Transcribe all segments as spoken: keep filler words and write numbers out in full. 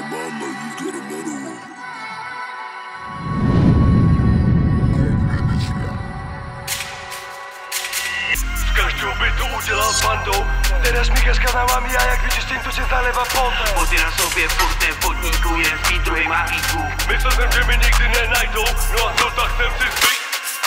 Z každého bytu udělal bandou. Teraz Michaška na mami a jak vyčistím, to se zaleva poté. Boty na sobě, furt ten vodníku, jeden z druhý má výtku. Myslel jsem, že mi nikdy nenajdou, no a co, tak jsem si zvyk.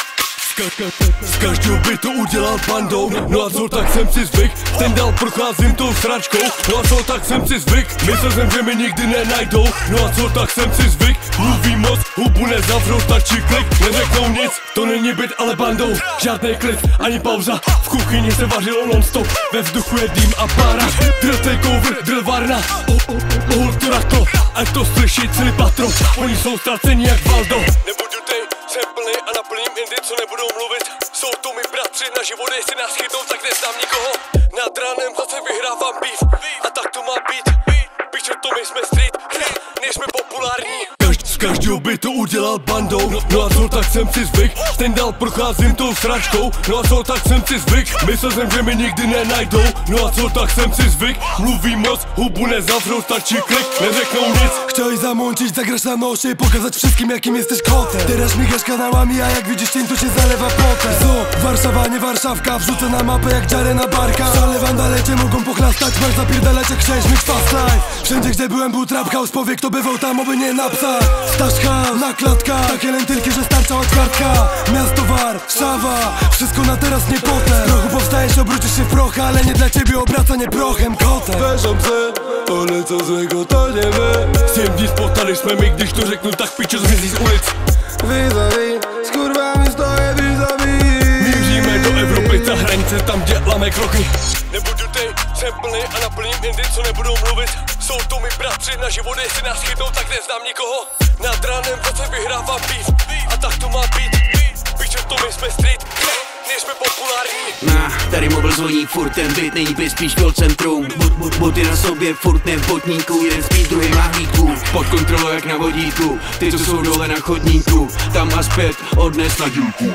Z každého bytu udělal bandou, no a co, tak jsem si zvyk. Ten dál procházím tou sračkou, no a co, tak jsem si zvyk. Myslel jsem, že mi nikdy nenajdou, no a co, tak jsem si zvyk. Mluví moc, hubu nezavřou, stačí klik, neřeknou nic. To není byt, ale bandou, žádnej klid, ani pauza. V kuchyni se vařilo non-stop, ve vzduchu je dým a pára. Drill takeover, drill varna, ohol to raklo, ať to slyší celý patro. Oni jsou ztraceni jak Valdo. Nebudu tej, jsem plný a naplním indy, co nebudou mluvit. Jsou to mi bratři, na život, jestli nás chytnou, tak neznám nikoho. Nad ránem zase vyhrávám beef, a tak to má být. Píčo, to my jsme street, nejsme populární. Z každého bytu udělal bandou, no, no a co, tak jsem si zvyk. Ten dál procházím tou sračkou, no a co, tak jsem si zvyk. Myslel jsem, že mi nikdy nenajdou, no a co, tak jsem si zvyk. Mluví moc, hubu nezavřou, stačí klik, neřeknou nic. Chcieli zamącić, zagrać na nosie i pokazać wszystkim, jakim jesteś kotem. Teraz Michaška na mami, a jak widzisz cień, to się zalewa potem. Co? Warszawa, nie Warszawka, wrzucę na mapę jak dziarę na barka. Szale wandalecie mogą pochlastać, masz zapierdalać jak chciałeś mieć fast life. Wszędzie gdzie byłem był trap house, powie kto bywał tam, oby nie na psa. Staszka, na klatka, takie lentylki, że starcza otwartka. Miasto War, Szawa, wszystko na teraz, nie potem. Z prochu powstajesz, obrócisz się w proch, ale nie dla ciebie obracanie prochem, kotem. Weszą psy, ale co złego to nie my. Siedem dni spotkaliśmy my, když to řeknu, tak pičo zmizí z ulic. Vis-a-vis, s kurvami stoję vis-a-vis. Míříme do Evropy, za hranice, tam děláme kroky. Nebudu tej, jsem plný a naplním indy, co nebudou mluvit. Jsou to mi bratři, na život, jestli nás chytnou, tak neznám nikoho. Nad ránem zase vyhrávám beef, a tak to má být. Píčo, to my jsme street, nejsme populární. Nah, tady mobil zvoní, furt ten byt není bez, spíš call centrum. Boty na sobě, furt ten vodníku, jeden z druhý má výtku. Pod kontrolou jak na vodíku, ty co jsou dole na chodníku. Tam a zpět, odnes na dílku.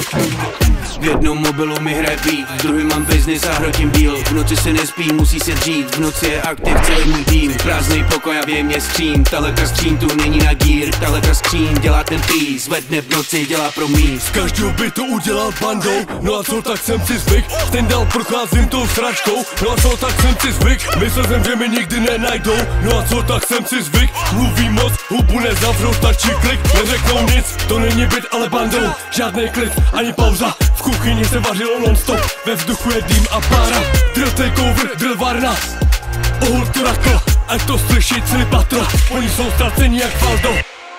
V jednom mobilu mi hraje beat, v druhém mám business a hrotím deal. V noci se nespí, musí se dřít, v noci je aktiv celý můj tým. Prázdnej pokoj a vím je skřín, tahle ta skřín tu není na gír. Tahle ta skřín dělá ten pís, zvedne v noci, dělá pro mí. Z každého bytu udělal bandou, no a co, tak jsem si zvyk. Ten dál procházím tou sračkou, no a co, tak jsem si zvyk. Myslel jsem, že mi nikdy nenajdou, no a co, tak jsem si zvyk. Mluví moc, hubu nezavřou, stačí klik, neřeknou nic. To není byt, ale bandou, žádnej klid, ani pauza. V kuchyni se vařilo non-stop, ve vzduchu je dým a pára. Drill takeover, drill varna, ohol to raklo, ať to slyší celý patro. Oni jsou ztraceni jak Valdo.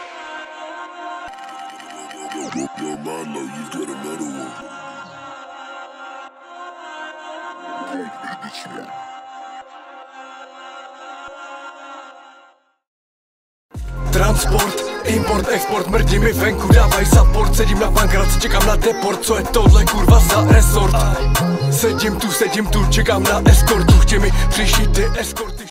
Transport, import, export, mrdí mi venku, dávaj support. Sedím na bankraci, čekám na deport, co je tohle kurva za resort. Sedím tu, sedím tu, čekám na eskortu, chtěj mi přišít ty eskorty.